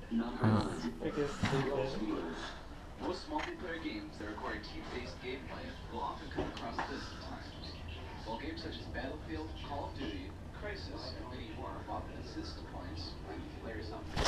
I guess they did. Most multiplayer games that require team-based gameplay will often come across this at times. While games such as Battlefield, Call of Duty, Crysis, and many more often insist points when players